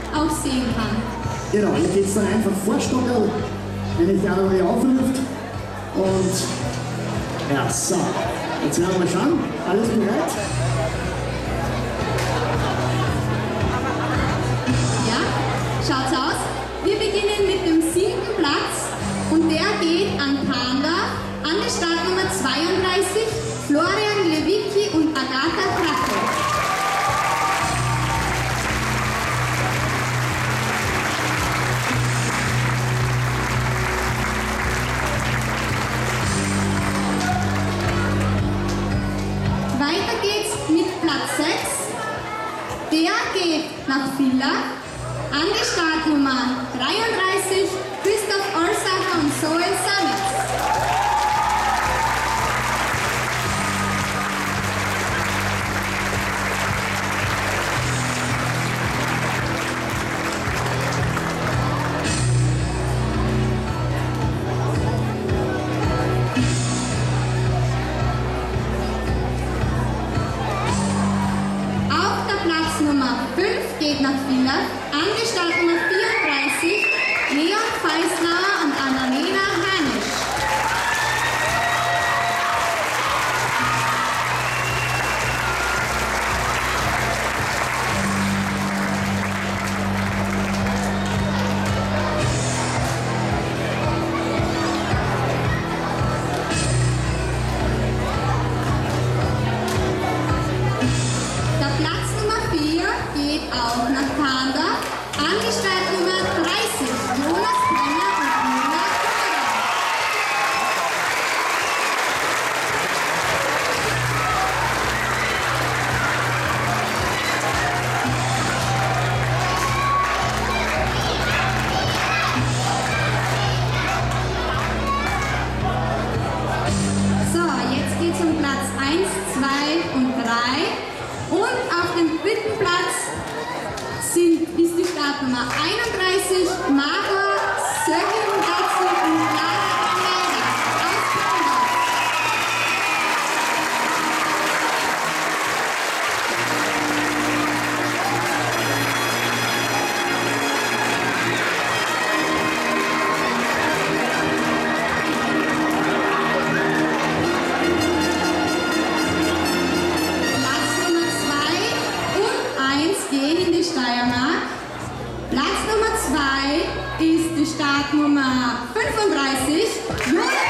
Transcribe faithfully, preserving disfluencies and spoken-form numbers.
auch sehen kann. Genau, hier geht es dann einfach vor Stockerl, wenn ich die andere aufruft. Und ja, so. Jetzt werden wir mal schauen. Alles bereit? Ja, schaut's aus. Wir beginnen mit dem siebten Platz und der geht an Panda, an die Startnummer zweiunddreißig, Florian Lewicki und Agatha Krache. Weiter geht's mit Platz sechs. Der geht nach Villach. An die Startnummer dreiunddreißig, Christoph Orsacher und Zoe Samitz. Auch der Platz Nummer fünf geht nach Villach. An die Startnummer vierunddreißig, Leon Feisnauer und Annalena Hanisch. Der Platz Nummer vier geht auch nach Panda. An die Startnummer dreißig, Jonas Brenner und Nina Kummerer. So, jetzt geht's um Platz eins, zwei und drei. Und auf dem dritten Platz sind, ist die Startnummer einunddreißig, Margot Söcking-Gatzel und Lara Almeida aus Panda. Platz Nummer zwei und eins gehen in die Steiermark. Platz Nummer zwei ist die Startnummer fünfunddreißig, Jonas